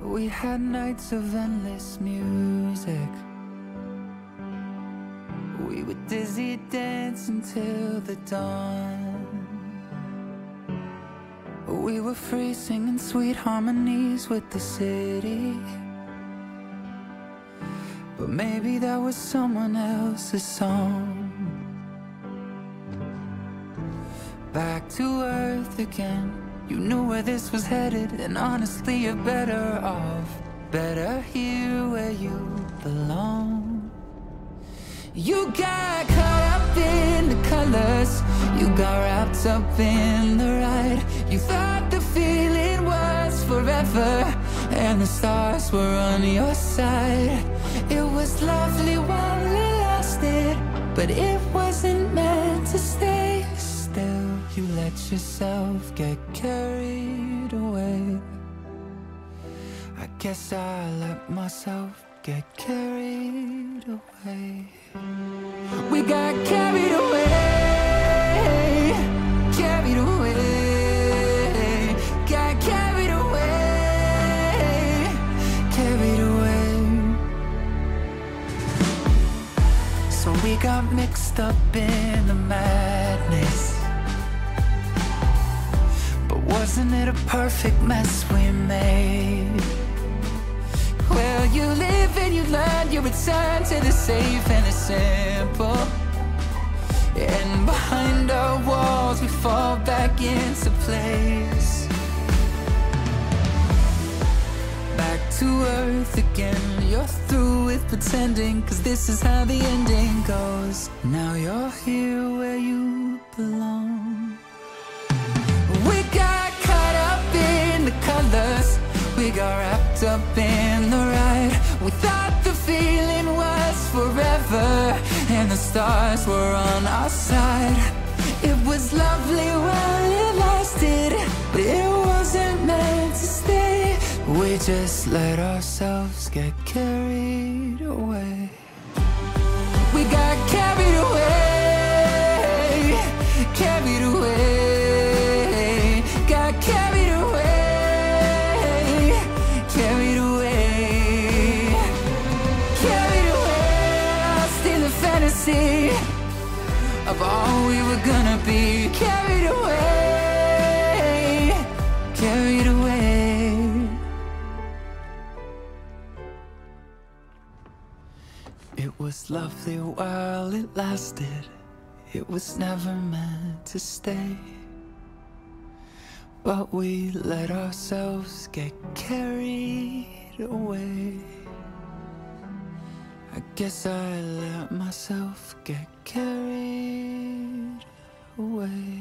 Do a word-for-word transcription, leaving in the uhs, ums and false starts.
We had nights of endless music. We would dizzy dance until the dawn. We were free singing sweet harmonies with the city. But maybe that was someone else's song. Back to earth again. You knew where this was headed, and honestly you're better off. Better here where you belong. You got caught up in the colors. You got wrapped up in the ride. You thought the feeling was forever, and the stars were on your side. It was lovely while it lasted, but it wasn't meant to stay. Still, you let yourself get carried away. I guess I let myself get carried away. We got carried away, carried away, got carried away, carried away. So we got mixed up in the madness. But wasn't it a perfect mess we made? Well, you live and you learn, you return to the safe and the simple. And behind our walls we fall back into place. Back to earth again. You're through with pretending, 'cause this is how the ending goes. Now you're here where you belong. We got caught up in the colors. We got wrapped up in the ride. We thought the feeling was forever, and the stars were on our side. It was lovely while it lasted, but it wasn't meant to stay. We just let ourselves get carried away. We got carried away, carried away, got carried away, carried away, carried away, lost in the fantasy of all we were gonna be. Carried away, carried away. It was lovely while it lasted. It was never meant to stay. But we let ourselves get carried away. I guess I let myself get carried away.